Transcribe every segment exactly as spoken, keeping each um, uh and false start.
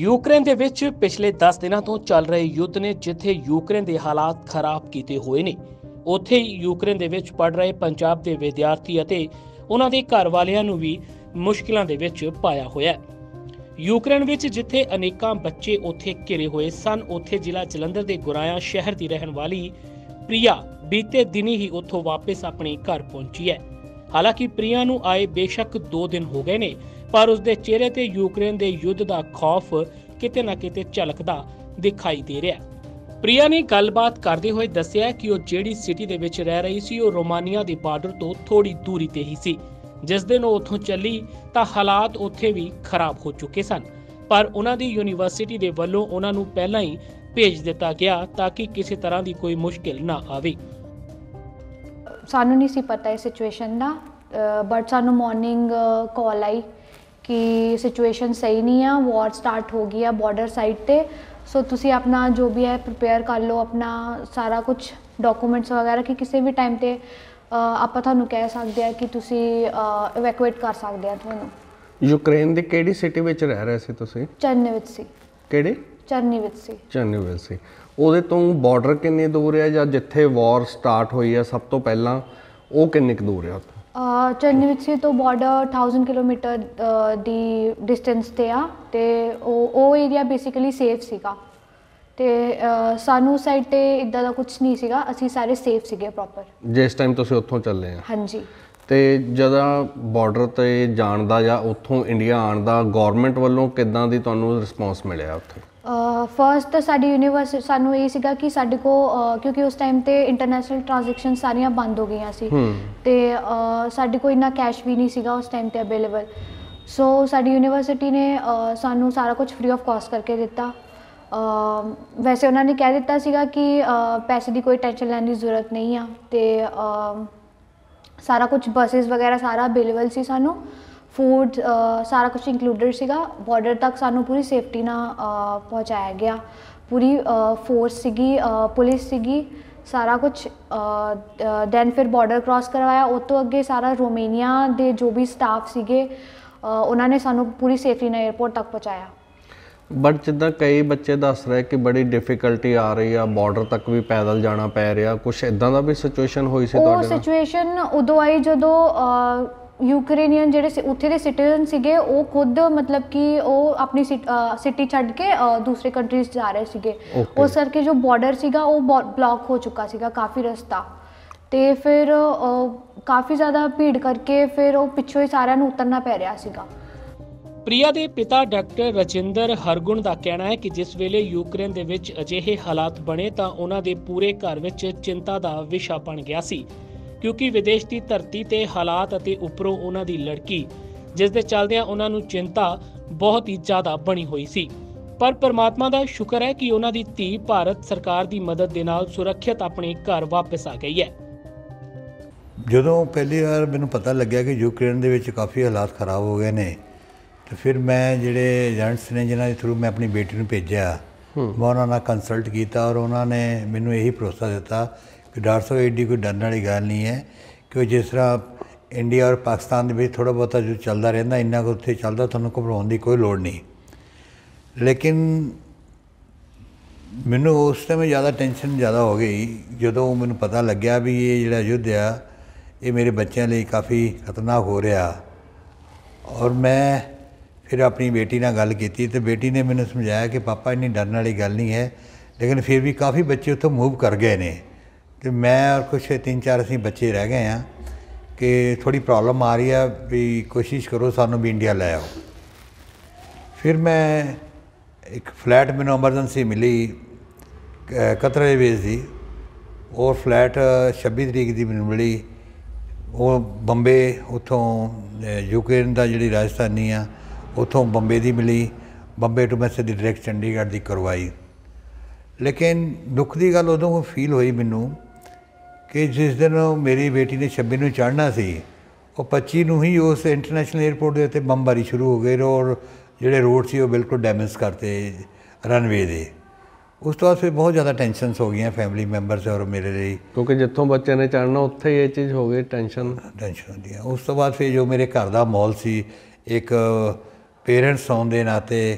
Ukraine ਦੇ ਵਿੱਚ ਪਿਛਲੇ ਦਸ ਦਿਨਾਂ ਤੋਂ ਚੱਲ ਰਹੇ ਯੁੱਧ ਨੇ ਜਿੱਥੇ ਯੂਕਰੇਨ ਦੇ ਹਾਲਾਤ ਖਰਾਬ ਕੀਤੇ ਹੋਏ ਨੇ, ਉੱਥੇ ਹੀ ਯੂਕਰੇਨ ਦੇ ਵਿੱਚ ਪੜ ਰਹੇ ਪੰਜਾਬ ਦੇ ਵਿਦਿਆਰਥੀ ਅਤੇ ਉਹਨਾਂ ਦੇ ਘਰ ਵਾਲਿਆਂ ਨੂੰ ਵੀ ਮੁਸ਼ਕਿਲਾਂ ਦੇ ਵਿੱਚ ਪਾਇਆ ਹੋਇਆ ਹੈ। ਯੂਕਰੇਨ ਵਿੱਚ ਜਿੱਥੇ ਅਨੇਕਾਂ ਬੱਚੇ ਉੱਥੇ ਘਿਰੇ ਹੋਏ ਸਨ, ਉੱਥੇ ਜ਼ਿਲ੍ਹਾ ਜਲੰਧਰ ਦੇ ਗੁਰਾਇਆ ਸ਼ਹਿਰ ਦੀ ਰਹਿਣ ਵਾਲੀ ਪ੍ਰਿਆ ਬੀਤੇ ਦਿਨੀ ਹੀ ਉੱਥੋਂ ਵਾਪਸ ਆਪਣੇ ਘਰ ਪਹੁੰਚੀ ਹੈ। ਹਾਲਾਂਕਿ ਪ੍ਰਿਆ ਨੂੰ ਆਏ ਬੇਸ਼ੱਕ ਦੋ ਦਿਨ ਹੋ ਗਏ ਨੇ, ਪਰ ਉਸਦੇ ਚਿਹਰੇ ਤੇ ਯੂਕਰੇਨ ਦੇ ਯੁੱਧ ਦਾ ਖੌਫ ਕਿਤੇ ਨਾ ਕਿਤੇ ਝਲਕਦਾ ਦਿਖਾਈ ਦੇ ਰਿਹਾ। ਪ੍ਰਿਆ ਨੇ ਗੱਲਬਾਤ ਕਰਦੇ ਹੋਏ ਦੱਸਿਆ ਕਿ ਉਹ ਜਿਹੜੀ ਸਿਟੀ ਦੇ ਵਿੱਚ ਰਹਿ ਰਹੀ ਸੀ ਉਹ ਰੋਮਾਨੀਆ ਦੇ ਬਾਰਡਰ ਤੋਂ ਥੋੜੀ ਦੂਰੀ ਤੇ ਹੀ ਸੀ। ਜਿਸ ਦਿਨ ਉਹ ਉੱਥੋਂ ਚੱਲੀ ਤਾਂ ਹਾਲਾਤ ਉੱਥੇ ਵੀ ਖਰਾਬ ਹੋ ਚੁੱਕੇ ਸਨ, ਪਰ ਉਹਨਾਂ ਦੀ ਯੂਨੀਵਰਸਿਟੀ ਦੇ ਵੱਲੋਂ ਉਹਨਾਂ ਨੂੰ ਪਹਿਲਾਂ ਹੀ ਭੇਜ ਦਿੱਤਾ ਗਿਆ ਤਾਂ ਕਿ ਕਿਸੇ ਤਰ੍ਹਾਂ ਦੀ ਕੋਈ ਮੁਸ਼ਕਿਲ ਨਾ ਆਵੇ। ਸਾਨੂੰ ਨਹੀਂ ਸੀ ਪਤਾ ਇਹ ਸਿਚੁਏਸ਼ਨ ਦਾ, ਬਟ ਸਾਨੂੰ ਮਾਰਨਿੰਗ ਕਾਲ ਆਈ ਕਿ ਸਿਚੁਏਸ਼ਨ ਸਹੀ ਨਹੀਂ ਆ, ਵਾਰ ਸਟਾਰਟ ਹੋ ਗਈ ਆ ਬਾਰਡਰ ਸਾਈਡ ਤੇ। ਸੋ ਤੁਸੀਂ ਆਪਣਾ ਜੋ ਵੀ ਹੈ ਪ੍ਰਿਪੇਅਰ ਕਰ ਲਓ, ਆਪਣਾ ਸਾਰਾ ਕੁਝ ਡਾਕੂਮੈਂਟਸ ਵਗੈਰਾ ਕਿ ਕਿਸੇ ਵੀ ਟਾਈਮ ਤੇ ਆਪਾਂ ਤੁਹਾਨੂੰ ਕਹਿ ਸਕਦੇ ਆ ਕਿ ਤੁਸੀਂ ਇਵੈਕੂਏਟ ਕਰ ਸਕਦੇ ਆ ਤੁਹਾਨੂੰ। ਯੂਕਰੇਨ ਦੀ ਕਿਹੜੀ ਸਿਟੀ ਵਿੱਚ ਰਹਿ ਰਹੇ ਸੀ ਤੁਸੀਂ? ਚਰਨੀ ਵਿੱਚ ਸੀ। ਕਿਹੜੇ? ਚਰਨੀ ਵਿੱਚ ਸੀ। ਚਰਨੀ ਵਿੱਚ ਸੀ। ਉਹਦੇ ਤੋਂ ਬਾਰਡਰ ਕਿੰਨੀ ਦੂਰ ਹੈ, ਜਾਂ ਜਿੱਥੇ ਵਾਰ ਸਟਾਰਟ ਹੋਈ ਹੈ ਸਭ ਤੋਂ ਪਹਿਲਾਂ ਉਹ ਕਿੰਨੀ ਕੁ ਦੂਰ ਹੈ? ਚਰਨੀ ਵਿੱਚ ਸੀ ਤੋਂ ਬਾਰਡਰ ਹਜ਼ਾਰ ਕਿਲੋਮੀਟਰ ਦੀ ਡਿਸਟੈਂਸ ਤੇ ਆ, ਤੇ ਉਹ ਉਹ ਏਰੀਆ ਬੇਸਿਕਲੀ ਸੇਫ ਸੀਗਾ, ਤੇ ਸਾਨੂੰ ਸਾਈਡ ਤੇ ਇਦਾਂ ਦਾ ਕੁਝ ਨਹੀਂ ਸੀਗਾ, ਅਸੀਂ ਸਾਰੇ ਸੇਫ ਸੀਗੇ ਪ੍ਰੋਪਰ ਜਿਸ ਟਾਈਮ ਤੁਸੀਂ ਉੱਥੋਂ ਚੱਲੇ ਆ। ਹਾਂਜੀ। ਤੇ ਜਦੋਂ ਬਾਰਡਰ ਤੇ ਜਾਣ ਦਾ ਜਾਂ ਉੱਥੋਂ ਇੰਡੀਆ ਆਉਣ ਦਾ ਗਵਰਨਮੈਂਟ ਵੱਲੋਂ ਕਿੱਦਾਂ ਦੀ ਤੁਹਾਨੂੰ ਰਿਸਪੌਂਸ ਮਿਲਿਆ ਉੱਥੇ? ਫਸਟ ਤਾਂ ਸਾਡੀ ਯੂਨੀਵਰਸਿਟੀ ਸਾਨੂੰ ਇਹ ਸੀਗਾ ਕਿ ਸਾਡੇ ਕੋਲ, ਕਿਉਂਕਿ ਉਸ ਟਾਈਮ ਤੇ ਇੰਟਰਨੈਸ਼ਨਲ ਟ੍ਰਾਂਜੈਕਸ਼ਨ ਸਾਰੀਆਂ ਬੰਦ ਹੋ ਗਈਆਂ ਸੀ ਤੇ ਸਾਡੇ ਕੋਲ ਇੰਨਾ ਕੈਸ਼ ਵੀ ਨਹੀਂ ਸੀਗਾ ਉਸ ਟਾਈਮ ਤੇ ਅਵੇਲੇਬਲ। ਸੋ ਸਾਡੀ ਯੂਨੀਵਰਸਿਟੀ ਨੇ ਸਾਨੂੰ ਸਾਰਾ ਕੁਝ ਫ੍ਰੀ ਆਫ ਕਾਸਟ ਕਰਕੇ ਦਿੱਤਾ। ਵੈਸੇ ਉਹਨਾਂ ਨੇ ਕਹਿ ਦਿੱਤਾ ਸੀਗਾ ਕਿ ਪੈਸੇ ਦੀ ਕੋਈ ਟੈਨਸ਼ਨ ਲੈਣ ਦੀ ਜ਼ਰੂਰਤ ਨਹੀਂ ਆ, ਤੇ ਸਾਰਾ ਕੁਝ ਬੱਸਿਸ ਵਗੈਰਾ ਸਾਰਾ ਅਵੇਲੇਬਲ ਸੀ, ਸਾਨੂੰ ਫੂਡ ਸਾਰਾ ਕੁਝ ਇੰਕਲੂਡਡ ਸੀਗਾ। ਬਾਰਡਰ ਤੱਕ ਸਾਨੂੰ ਪੂਰੀ ਸੇਫਟੀ ਨਾਲ ਪਹੁੰਚਾਇਆ ਗਿਆ, ਪੂਰੀ ਫੋਰਸ ਸੀਗੀ, ਪੁਲਿਸ ਸੀਗੀ, ਸਾਰਾ ਕੁਝ। ਦੈਨ ਫਿਰ ਬਾਰਡਰ ਕ੍ਰਾਸ ਕਰਵਾਇਆ, ਉਹ ਤੋਂ ਅੱਗੇ ਸਾਰਾ ਰੋਮੇਨੀਆ ਦੇ ਜੋ ਵੀ ਸਟਾਫ ਸੀਗੇ ਉਹਨਾਂ ਨੇ ਸਾਨੂੰ ਪੂਰੀ ਸੇਫਟੀ ਨਾਲ ਏਅਰਪੋਰਟ ਤੱਕ ਪਹੁੰਚਾਇਆ। ਬਟ ਜਿੱਦਾਂ ਕਈ ਬੱਚੇ ਦੱਸ ਰਹੇ ਕਿ ਬੜੀ ਡਿਫਿਕਲਟੀ ਆ ਰਹੀ ਆ, ਬਾਰਡਰ ਤੱਕ ਵੀ ਪੈਦਲ ਜਾਣਾ ਪੈ ਰਿਹਾ, ਕੁਛ ਇਦਾਂ ਦਾ ਵੀ ਸਿਚੁਏਸ਼ਨ ਹੋਈ ਸੀ ਤੁਹਾਡੇ ਨਾਲ? ਉਹ ਸਿਚੁਏਸ਼ਨ ਉਦੋਂ ਆਈ ਜਦੋਂ ਯੂਕਰੇਨੀਅਨ ਜਿਹੜੇ ਉੱਥੇ ਦੇ ਸਿਟੀਜ਼ਨ ਸੀਗੇ ਉਹ ਖੁਦ ਮਤਲਬ ਕਿ ਉਹ ਆਪਣੀ ਸਿਟੀ ਛੱਡ ਕੇ ਦੂਸਰੇ ਕੰਟਰੀਜ਼ ਜਾ ਰਹੇ ਸੀਗੇ। ਉਸ ਕਰਕੇ ਜੋ ਬਾਰਡਰ ਸੀਗਾ ਉਹ ਬਲੌਕ ਹੋ ਚੁੱਕਾ ਸੀਗਾ ਕਾਫੀ ਰਸਤਾ, ਤੇ ਫਿਰ ਕਾਫੀ ਜ਼ਿਆਦਾ ਭੀੜ ਕਰਕੇ ਫਿਰ ਉਹ ਪਿੱਛੋਂ ਹੀ ਸਾਰਿਆਂ ਨੂੰ ਉਤਰਨਾ ਪੈ ਰਿਹਾ ਸੀਗਾ। ਪ੍ਰਿਆ ਦੇ ਪਿਤਾ ਡਾਕਟਰ ਰਜਿੰਦਰ ਹਰਗੁਣ ਦਾ ਕਹਿਣਾ ਹੈ ਕਿ ਜਿਸ ਵੇਲੇ ਯੂਕਰੇਨ ਦੇ ਵਿੱਚ ਅਜਿਹੇ ਹਾਲਾਤ ਬਣੇ ਤਾਂ ਉਹਨਾਂ ਦੇ ਪੂਰੇ ਘਰ ਵਿੱਚ ਚਿੰਤਾ ਦਾ ਵਿਸ਼ਾ ਬਣ ਗਿਆ ਸੀ, ਕਿਉਂਕਿ ਵਿਦੇਸ਼ ਦੀ ਧਰਤੀ ਤੇ ਹਾਲਾਤ ਅਤੇ ਉੱਪਰੋਂ ਉਹਨਾਂ ਦੀ ਲੜਕੀ, ਜਿਸ ਦੇ ਚੱਲਦਿਆਂ ਉਹਨਾਂ ਨੂੰ ਚਿੰਤਾ ਬਹੁਤ ਹੀ ਜ਼ਿਆਦਾ ਬਣੀ ਹੋਈ ਸੀ। ਪਰ ਪਰਮਾਤਮਾ ਦਾ ਸ਼ੁਕਰ ਹੈ ਕਿ ਉਹਨਾਂ ਦੀ ਧੀ ਭਾਰਤ ਸਰਕਾਰ ਦੀ ਮਦਦ ਦੇ ਨਾਲ ਸੁਰੱਖਿਅਤ ਆਪਣੇ ਘਰ ਵਾਪਸ ਆ ਗਈ ਹੈ। ਜਦੋਂ ਪਹਿਲੀ ਵਾਰ ਮੈਨੂੰ ਪਤਾ ਲੱਗਿਆ ਕਿ ਯੂਕਰੇਨ ਦੇ ਵਿੱਚ ਕਾਫੀ ਹਾਲਾਤ ਖਰਾਬ ਹੋ ਗਏ ਨੇ, ਤੇ ਫਿਰ ਮੈਂ ਜਿਹੜੇ ਏਜੰਟਸ ਨੇ ਜਿਨ੍ਹਾਂ ਦੇ ਥਰੂ ਮੈਂ ਆਪਣੀ ਬੇਟੀ ਨੂੰ ਭੇਜਿਆ, ਮੈਂ ਉਹਨਾਂ ਨਾਲ ਕੰਸਲਟ ਕੀਤਾ, ਔਰ ਉਹਨਾਂ ਨੇ ਮੈਨੂੰ ਇਹੀ ਭਰੋਸਾ ਦਿੱਤਾ ਕਿ ਡਾਕਟਰ ਸਾਹਿਬ ਐਡੀ ਕੋਈ ਡਰਨ ਵਾਲੀ ਗੱਲ ਨਹੀਂ ਹੈ, ਕਿ ਜਿਸ ਤਰ੍ਹਾਂ ਇੰਡੀਆ ਔਰ ਪਾਕਿਸਤਾਨ ਦੇ ਵਿੱਚ ਥੋੜ੍ਹਾ ਬਹੁਤਾ ਜੋ ਚੱਲਦਾ ਰਹਿੰਦਾ ਇੰਨਾ ਕੁ ਉੱਥੇ ਚੱਲਦਾ, ਤੁਹਾਨੂੰ ਘਬਰਾਉਣ ਦੀ ਕੋਈ ਲੋੜ ਨਹੀਂ। ਲੇਕਿਨ ਮੈਨੂੰ ਉਸ ਟਾਈਮ ਜ਼ਿਆਦਾ ਟੈਨਸ਼ਨ ਜ਼ਿਆਦਾ ਹੋ ਗਈ ਜਦੋਂ ਮੈਨੂੰ ਪਤਾ ਲੱਗਿਆ ਵੀ ਇਹ ਜਿਹੜਾ ਯੁੱਧ ਆ ਇਹ ਮੇਰੇ ਬੱਚਿਆਂ ਲਈ ਕਾਫੀ ਖਤਰਨਾਕ ਹੋ ਰਿਹਾ। ਔਰ ਮੈਂ ਫਿਰ ਆਪਣੀ ਬੇਟੀ ਨਾਲ ਗੱਲ ਕੀਤੀ ਤੇ ਬੇਟੀ ਨੇ ਮੈਨੂੰ ਸਮਝਾਇਆ ਕਿ ਪਾਪਾ ਇੰਨੀ ਡਰਨ ਵਾਲੀ ਗੱਲ ਨਹੀਂ ਹੈ, ਲੇਕਿਨ ਫਿਰ ਵੀ ਕਾਫੀ ਬੱਚੇ ਉੱਥੋਂ ਮੂਵ ਕਰ ਗਏ ਨੇ, ਤੇ ਮੈਂ ਔਰ ਕੁਛ ਤਿੰਨ ਚਾਰ ਅਸੀਂ ਬੱਚੇ ਰਹਿ ਗਏ ਹਾਂ ਕਿ ਥੋੜ੍ਹੀ ਪ੍ਰੋਬਲਮ ਆ ਰਹੀ ਆ, ਵੀ ਕੋਸ਼ਿਸ਼ ਕਰੋ ਸਾਨੂੰ ਵੀ ਇੰਡੀਆ ਲੈ ਆਓ। ਫਿਰ ਮੈਂ ਇੱਕ ਫਲੈਟ ਮੈਨੂੰ ਐਮਰਜੈਂਸੀ ਮਿਲੀ ਕਤਰਾ ਏਅਰਵੇਜ਼ ਦੀ, ਔਰ ਫਲੈਟ ਛੱਬੀ ਤਰੀਕ ਦੀ ਮੈਨੂੰ ਮਿਲੀ। ਉਹ ਬੰਬੇ ਉੱਥੋਂ ਯੂਕਰੇਨ ਦਾ ਜਿਹੜੀ ਰਾਜਧਾਨੀ ਆ ਉੱਥੋਂ ਬੰਬੇ ਦੀ ਮਿਲੀ, ਬੰਬੇ ਤੋਂ ਮੈਂ ਸਿੱਧੀ ਡਾਇਰੈਕਟ ਚੰਡੀਗੜ੍ਹ ਦੀ ਕਰਵਾਈ। ਲੇਕਿਨ ਦੁੱਖ ਦੀ ਗੱਲ ਉਦੋਂ ਫੀਲ ਹੋਈ ਮੈਨੂੰ ਕਿ ਜਿਸ ਦਿਨ ਮੇਰੀ ਬੇਟੀ ਨੇ ਛੱਬੀ ਨੂੰ ਚੜ੍ਹਨਾ ਸੀ, ਉਹ ਪੱਚੀ ਨੂੰ ਹੀ ਉਸ ਇੰਟਰਨੈਸ਼ਨਲ ਏਅਰਪੋਰਟ ਦੇ ਉੱਤੇ ਬੰਬਾਰੀ ਸ਼ੁਰੂ ਹੋ ਗਈ, ਔਰ ਜਿਹੜੇ ਰੋਡ ਸੀ ਉਹ ਬਿਲਕੁਲ ਡੈਮੇਜ ਕਰਤੇ ਰਨਵੇ ਦੇ। ਉਸ ਤੋਂ ਬਾਅਦ ਫਿਰ ਬਹੁਤ ਜ਼ਿਆਦਾ ਟੈਨਸ਼ਨਸ ਹੋ ਗਈਆਂ ਫੈਮਿਲੀ ਮੈਂਬਰਸ ਔਰ ਮੇਰੇ ਲਈ, ਕਿਉਂਕਿ ਜਿੱਥੋਂ ਬੱਚੇ ਨੇ ਚੜ੍ਹਨਾ ਉੱਥੇ ਹੀ ਇਹ ਚੀਜ਼ ਹੋ ਗਈ, ਟੈਨਸ਼ਨ ਟੈਨਸ਼ਨ ਹੁੰਦੀ ਆ। ਉਸ ਤੋਂ ਬਾਅਦ ਫਿਰ ਜੋ ਮੇਰੇ ਘਰ ਦਾ ਮਾਹੌਲ ਸੀ, ਇੱਕ ਪੇਰੈਂਟਸ ਹੋਣ ਦੇ ਨਾਤੇ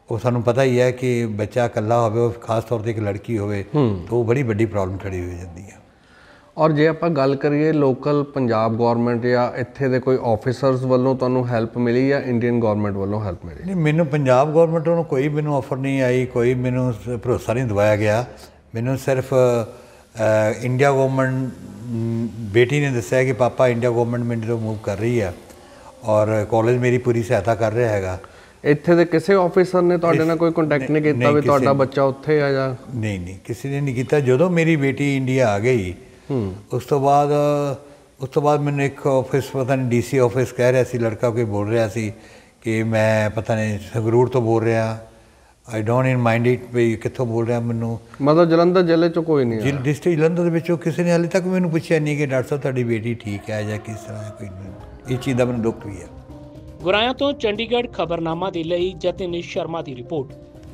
ਉਹ ਸਾਨੂੰ ਪਤਾ ਹੀ ਹੈ ਕਿ ਬੱਚਾ ਇਕੱਲਾ ਹੋਵੇ, ਉਹ ਖਾਸ ਤੌਰ 'ਤੇ ਇੱਕ ਲੜਕੀ ਹੋਵੇ, ਤਾਂ ਉਹ ਬੜੀ ਵੱਡੀ ਪ੍ਰੋਬਲਮ ਖੜੀ ਹੋ ਜਾਂਦੀ ਹੈ। ਔਰ ਜੇ ਆਪਾਂ ਗੱਲ ਕਰੀਏ ਲੋਕਲ ਪੰਜਾਬ ਗਵਰਨਮੈਂਟ ਜਾਂ ਇੱਥੇ ਦੇ ਕੋਈ ਆਫੀਸਰਸ ਵੱਲੋਂ ਤੁਹਾਨੂੰ ਹੈਲਪ ਮਿਲੀ ਜਾਂ ਇੰਡੀਅਨ ਗਵਰਨਮੈਂਟ ਵੱਲੋਂ ਹੈਲਪ ਮਿਲੀ? ਨਹੀਂ, ਮੈਨੂੰ ਪੰਜਾਬ ਗਵਰਨਮੈਂਟ ਵੱਲੋਂ ਕੋਈ ਮੈਨੂੰ ਆਫਰ ਨਹੀਂ ਆਈ, ਕੋਈ ਮੈਨੂੰ ਸ- ਭਰੋਸਾ ਨਹੀਂ ਦਿਵਾਇਆ ਗਿਆ। ਮੈਨੂੰ ਸਿਰਫ ਅ, ਇੰਡੀਆ ਗਵਰਨਮੈਂਟ ਬੇਟੀ ਨੇ ਦੱਸਿਆ ਕਿ ਪਾਪਾ ਇੰਡੀਆ ਗਵਰਨਮੈਂਟ ਮੇਰੇ ਤੋਂ ਮੂਵ ਕਰ ਰਹੀ ਆ ਔਰ ਕਾਲਜ ਮੇਰੀ ਪੂਰੀ ਸਹਾਇਤਾ ਕਰ ਰਿਹਾ ਹੈਗਾ। ਇੱਥੇ ਦੇ ਕਿਸੇ ਆਫੀਸਰ ਨੇ ਤੁਹਾਡੇ ਨਾਲ ਕੋਈ ਕੰਟੈਕਟ ਨਹੀਂ ਕੀਤਾ ਵੀ ਤੁਹਾਡਾ ਬੱਚਾ ਉੱਥੇ ਆ ਜਾਂ? ਨਹੀਂ ਨਹੀਂ, ਕਿਸੇ ਨੇ ਨਹੀਂ ਕੀਤਾ। ਜਦੋਂ ਮੇਰੀ ਬੇਟੀ ਇੰਡੀਆ ਆ ਗਈ ਉਸ ਤੋਂ ਬਾਅਦ ਉਸ ਤੋਂ ਬਾਅਦ ਮੈਨੂੰ ਇੱਕ ਆਫਿਸ, ਪਤਾ ਨਹੀਂ ਡੀ ਸੀ ਆਫਿਸ ਕਹਿ ਰਿਹਾ ਸੀ, ਲੜਕਾ ਕੋਈ ਬੋਲ ਰਿਹਾ ਸੀ ਕਿ ਮੈਂ ਪਤਾ ਨਹੀਂ ਸੰਗਰੂਰ ਤੋਂ ਬੋਲ ਰਿਹਾ। I don't in mind it ਵੀ ਕਿੱਥੋਂ ਬੋਲ ਰਿਹਾ। ਮੈਨੂੰ ਮਤਲਬ ਜਲੰਧਰ ਜ਼ਿਲ੍ਹੇ 'ਚੋਂ ਕੋਈ ਨਹੀਂ ਆਇਆ? ਡਿਸਟ੍ਰਿਕਟ ਜਲੰਧਰ ਦੇ ਵਿੱਚੋਂ ਕਿਸੇ ਨੇ ਹਾਲੇ ਤੱਕ ਮੈਨੂੰ ਪੁੱਛਿਆ ਨਹੀਂ ਕਿ ਡਾਕਟਰ ਸਾਹਿਬ ਤੁਹਾਡੀ ਬੇਟੀ ਠੀਕ ਹੈ ਜਾਂ ਕਿਸ ਤਰ੍ਹਾਂ ਹੈ। ਕੋਈ ਨਹੀਂ, ਇਹ ਚੀਜ਼ ਦਾ ਮੈਨੂੰ ਦੁੱਖ ਵੀ ਹੈ। ਗੁਰਾਇਆ ਤੋਂ ਚੰਡੀਗੜ੍ਹ ਖਬਰਨਾਮਾ ਦੇ ਲਈ ਜਤਿਨ ਸ਼ਰਮਾ ਦੀ ਰਿਪੋਰਟ।